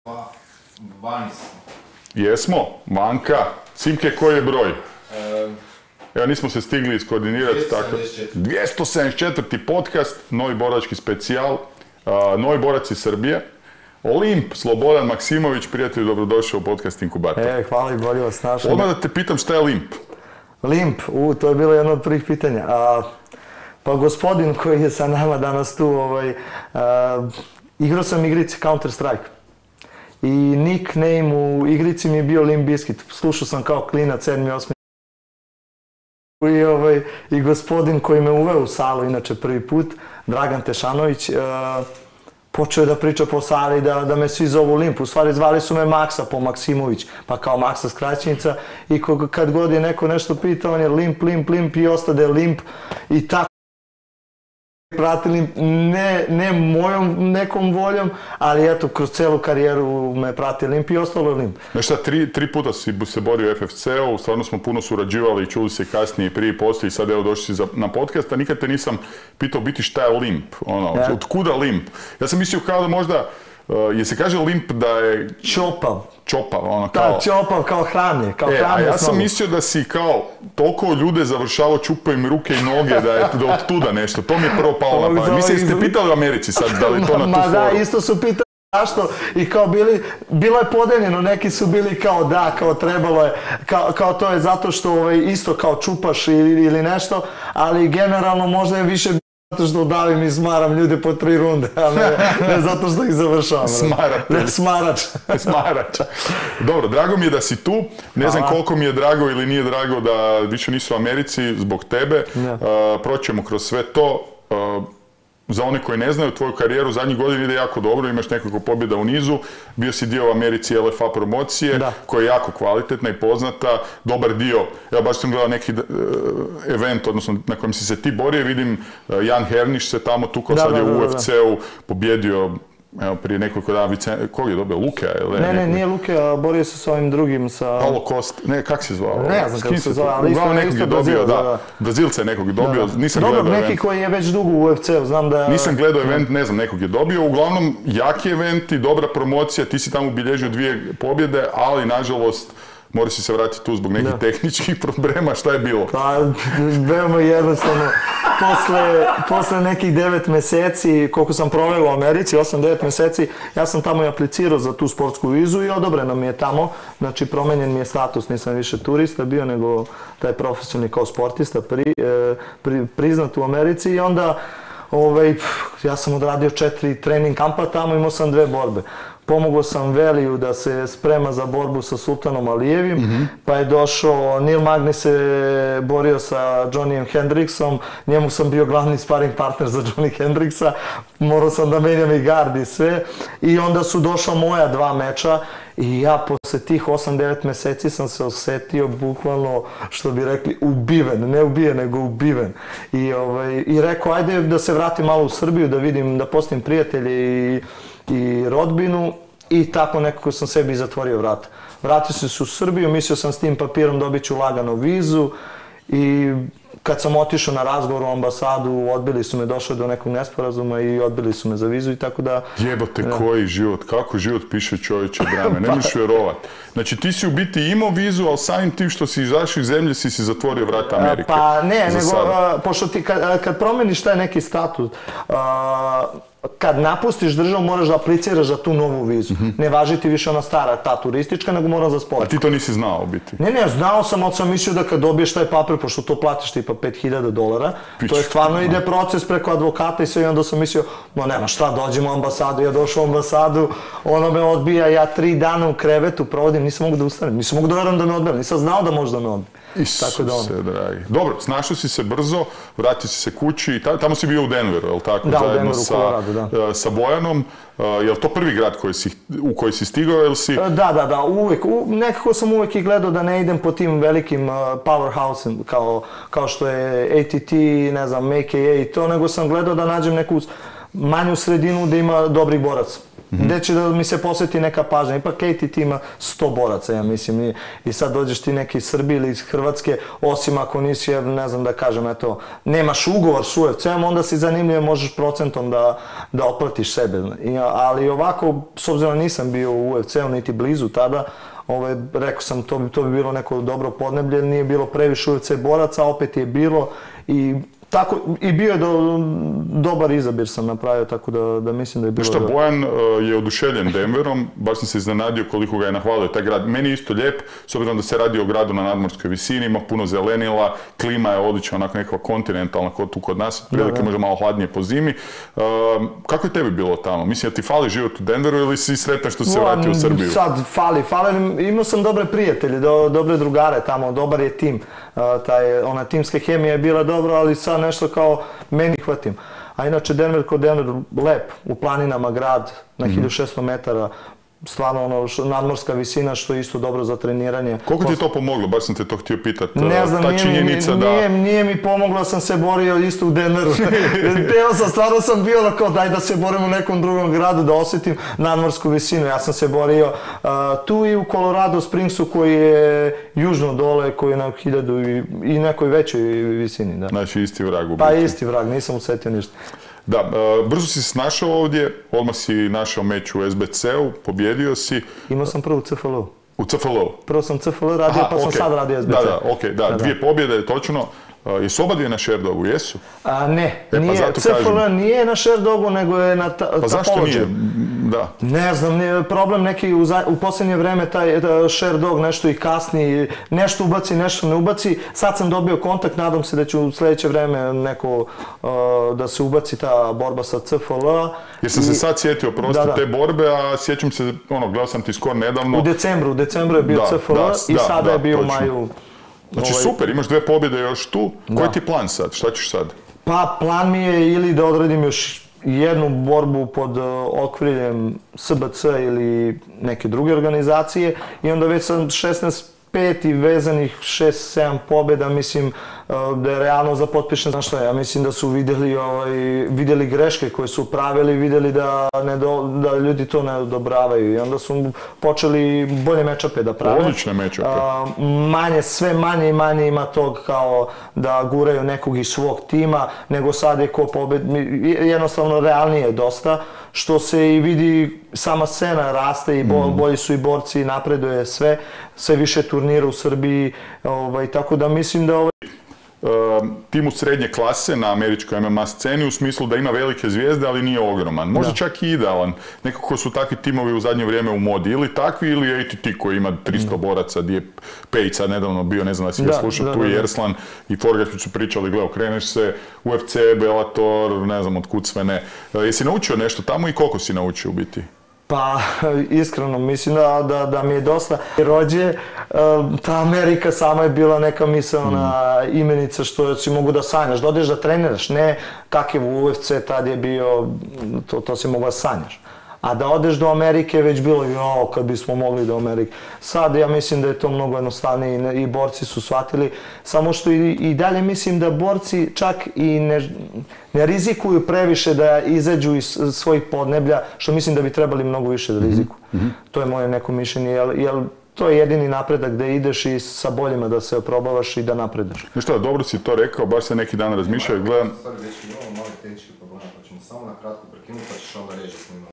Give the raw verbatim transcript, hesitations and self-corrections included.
Pa, vani smo. Jesmo, Vanka. Simke, koji je broj? E, Evo, nismo se stigli iskoordinirati. dvjesto sedamdeset četiri. dvjesto sedamdeset četvrti podcast, novi borački specijal, uh, novi borac iz Srbije. Olimp, Slobodan Maksimović, prijatelj, dobrodošao u podcast Inkubator. E, hvala i bolje vas našao. Odmah da te pitam šta je Limp? Limp, u, to je bilo jedno od prvih pitanja. A, pa gospodin koji je sa nama danas tu, ovaj, a, igrao sam igrice Counter Strike. I nickname u igrici mi je bio Limp Bizkit. Slušao sam kao klinac, sedmi, osmi. I, ovaj, I gospodin koji me uveo u salu, inače prvi put, Dragan Tešanović, a, počeo je da priča po sali, da, da me svi zovu Limp. U stvari zvali su me Maksa po Maksimović, pa kao Maksa skraćenica. I kad god je neko nešto pitao, on je Limp, Limp, Limp i ostade Limp. I tako pratili, ne, ne mojom nekom voljom, ali eto, kroz celu karijeru me prati Limp i ostalo je Limp. Znaš šta, tri, tri puta si se borio u F F C-u, stvarno smo puno surađivali i čuli se kasnije i prije i poslije i sad evo došli si za, na podcast, a nikad te nisam pitao biti šta je Limp, ono, ja. Od kuda Limp? Ja sam mislio kao da možda, uh, je se kaže Limp da je... Čopav. Čopav, ono kao... Da, čopav kao hranje, kao e, hranje. A ja sam mislio da si kao toliko ljude završavao, čupao im ruke i noge, da je da od tuda nešto. To mi je prvo palo na pamet. Mislim, jeste pitali u Americi sad, da li to na tu Ma foru? da, isto su pitali zašto i kao bili, bilo je podeljeno, neki su bili kao da, kao trebalo je, kao, kao to je zato što ovaj, isto kao čupaš ili, ili nešto, ali generalno možda je više zato što davim i smaram ljude po tri runde, a ne, ne zato što ih završavam. Smaratelj. Smarač. Smarač. Dobro, drago mi je da si tu. Ne znam koliko mi je drago ili nije drago da više nisu u Americi zbog tebe. Ja. Uh, proćemo kroz sve to. Uh, Za one koji ne znaju, tvoju karijeru zadnjih godina ide jako dobro, imaš nekoliko pobjeda u nizu, bio si dio u Americi L F A promocije, da. Koja je jako kvalitetna i poznata, dobar dio, ja baš sam gledao neki uh, event, odnosno na kojem si se ti borio, vidim uh, Jan Herniš se tamo tukao, sad da, je da, u da, U F C-u pobjedio. Evo, prije nekoliko dana, Vicen... kog je dobio? Luke? Ili ne, ne, nije Luke, a borio se s ovim drugim, sa... Paulo Costa, ne, kak se zvao? Ne, ja znam kako se zvao, ali isto, nekog isto je dobio, Brazil, da, da, da. Brazilca je nekog je dobio, da, da. nisam Dobro, gledao neki event. koji je već dugo u U F C-u, znam da... Nisam gledao event, ne znam, nekog je dobio, uglavnom, jaki eventi, dobra promocija, ti si tamo ubilježio dvije pobjede, ali, nažalost, mora si se vratiti tu zbog nekih da. tehničkih problema, šta je bilo? Pa, veoma jednostavno, posle, posle nekih devet meseci, koliko sam proveo u Americi, osam devet meseci, ja sam tamo i aplicirao za tu sportsku vizu i odobreno mi je tamo, znači promenjen mi je status, nisam više turista bio, nego taj profesionalni kao sportista pri, pri, priznat u Americi i onda ovaj, ja sam odradio četiri trening kampa tamo, imao sam dve borbe. Pomogao sam Veliju da se sprema za borbu sa Sultanom Alijevim, mm-hmm. pa je došao, Neil Magny se borio sa Johnnyem Hendricksom, njemu sam bio glavni sparring partner za Johnny Hendricksa, morao sam da menjam i gard i sve, i onda su došla moja dva meča i ja posle tih osam devet meseci sam se osetio bukvalno, što bi rekli, ubiven, ne ubijen, nego ubiven. I, ovaj, i rekao, ajde da se vratim malo u Srbiju, da vidim, da postim prijatelje i i rodbinu i tako nekako sam sebi zatvorio vrata. Vratio sam se u Srbiju, mislio sam s tim papirom dobit ću lagano vizu i kad sam otišao na razgovor u ambasadu, odbili su me, došlo do nekog nesporazuma i odbili su me za vizu i tako da... Jebote, koji život, kako život piše čovječe drame, ne možeš vjerovat. Znači ti si u biti imao vizu, ali samim tim što si izašao iz zemlje si si zatvorio vrata Amerike. Pa ne, nego, pošto ti kad, kad promeniš taj neki status, kad napustiš državu moraš da apliciraš za tu novu vizu. Mm-hmm. Ne važi ti više ona stara, ta turistička, nego moram za sport. A ti to nisi znao u biti? Ne, ne, znao sam, ali sam mislio da kad dobiješ taj papir, pošto to platiš tipa pet hiljada dolara, Pić, to je stvarno no. ide proces preko advokata i sve, i onda sam mislio, no nema šta, dođem u ambasadu, ja došao u ambasadu, ono me odbija, ja tri dana u krevetu provodim, nisam mogu da ustanem, nisam mogu da verujem da me odbija, nisam znao da može da me odbija. Isuse, dragi. Dobro, snašao si se brzo, vratio si se kući, tamo si bio u Denveru, je li tako? Da, u Denveru, u Coloradu, da. Sa Bojanom, je li to prvi grad koji si, u koji si stigao, ili si... Da, da, da, uvijek, u, nekako sam uvijek i gledao da ne idem po tim velikim uh, powerhouse-im, kao, kao što je A T T, ne znam, A K A i to, nego sam gledao da nađem neku manju sredinu da ima dobrih boraca. gdje će da mi se posveti neka pažnja. Ipak K T T ima sto boraca, ja mislim, i, i sad dođeš ti neki iz Srbije ili iz Hrvatske, osim ako nisi, ne znam da kažem, eto, nemaš ugovor s U F C-om, onda si zanimljiv, možeš procentom da, da otplatiš sebe. I, ali ovako, s obzirom nisam bio u U F C-u, niti blizu tada, Ove, rekao sam, to bi, to bi bilo neko dobro podneblje, nije bilo previše U F C boraca, opet je bilo i tako, i bio je do, dobar izabir sam napravio, tako da, da mislim da je bilo... Šta, Bojan uh, je oduševljen Denverom, baš sam se iznenadio koliko ga je nahvalio taj grad. Meni je isto lijep, s obzirom da se radi o gradu na nadmorskoj visini, ima puno zelenila, klima je odlična, onako nekakva kontinentalna, kod tu kod nas, prilike možda malo hladnije po zimi. Uh, kako je tebi bilo tamo? Mislim da ti fali život u Denveru ili si sretan što se vratio u Srbiju? Sad fali, fali, imao sam dobre prijatelje, do, dobre drugare tamo, dobar je tim. Uh, taj, ona timska hemija je bila dobra, ali sad nešto kao meni hvatim. A inače Denver kod Denver lep, u planinama grad na hiljadu šesto metara, stvarno ono, nadmorska visina što je isto dobro za treniranje. Koliko ti je to pomoglo? Baš sam te to htio pitati. Ne znam, ta nije, činjenica mi, da... nije, nije mi pomoglo, sam se borio isto u Denveru. Teo sam, stvarno sam bio kao daj da se borim u nekom drugom gradu, da osjetim nadmorsku visinu. Ja sam se borio uh, tu i u Colorado Springsu koji je južno dole, koji je na hiljadu i, i nekoj većoj visini. Da. Znači isti vrag u biti. Pa isti vrag, nisam usetio ništa. Da, brzo si se našao ovdje, odmah si našao meč u S B C-u, pobjedio si. Imao sam prvo u C F L-u. U C F L-u? Prvo sam C F L radio, Aha, pa sam okay. sad radio S B C. Da, da, okej, okay, da, da, dvije pobjede, točno. Jesu oba dvije na Sherdogu, jesu? A, ne, e, nije, pa C F L nije na Sherdogu, nego je na ta, Pa zašto nije? Da. Ne znam, nije problem neki u, za, u posljednje vreme taj Sherdog nešto i kasni, nešto ubaci, nešto ne ubaci. Sad sam dobio kontakt, nadam se da će u sljedeće vreme neko uh, da se ubaci ta borba sa C F L-a. Jer sam I, se sad sjetio prosto da, da. te borbe, a sjećam se, ono, gledao sam ti skoro nedavno. U decembru, u decembru je bio da, C F L da, i da, sada da, je bio u maju. Znači ovaj... super, imaš dve pobjede još tu. Da. Koji ti je plan sad? Šta ćeš sad? Pa plan mi je ili da odradim još jednu borbu pod okriljem S B C ili neke druge organizacije i onda već sam šesnaest pet i vezanih šest sedam pobjeda, mislim da je realno za potpišen. Znaš šta, ja mislim da su vidjeli, ovaj, vidjeli greške koje su pravili, vidjeli da, ne do, da ljudi to ne odobravaju i onda su počeli bolje mečape da prave. Odlične mečape. Manje, sve manje i manje ima tog kao da guraju nekog iz svog tima, nego sad je ko pobjed, jednostavno realnije dosta, što se i vidi sama scena raste i bo, bolji su i borci, napreduje sve, sve više turnira u Srbiji, ovaj, tako da mislim da ovaj... Uh, tim u srednje klase na američkoj M M A sceni u smislu da ima velike zvijezde, ali nije ogroman. Možda da. Čak i idealan. Nekako su takvi timovi u zadnje vrijeme u modi. Ili takvi, ili A T T koji ima tristo da. Boraca, gdje je Pejć sad nedavno bio, ne znam da si ga slušao, da, tu da, i Erslan i Forgač su pričali, gle, okreneš se, U F C, Bellator, ne znam od kud sve ne. Uh, jesi naučio nešto tamo i koliko si naučio u biti? Pa, iskreno, mislim da, da, da mi je dosta rođe. Ta Amerika sama je bila neka misaona mm. imenica što si mogu da sanjaš, da odeš da treniraš, ne kakav U F C tad je bio, to, to si mogu da sanjaš. A da odeš do Amerike već bilo, jo, kad bismo mogli do Amerike. Sad ja mislim da je to mnogo jednostavnije i borci su shvatili, samo što i, i dalje mislim da borci čak i ne, ne rizikuju previše da izađu iz svojih podneblja, što mislim da bi trebali mnogo više da rizikuju. Mm-hmm. To je moje neko mišljenje, jer, jer to je jedini napredak gdje ideš i sa boljima da se oprobavaš i da napreduješ. Nešto, dobro si to rekao, baš se neki dan razmišljao i gledam... Stvari, već imamo mali tehnički problema, pa ćemo samo na kratko prekinuti, pa ćeš onda reći s njima.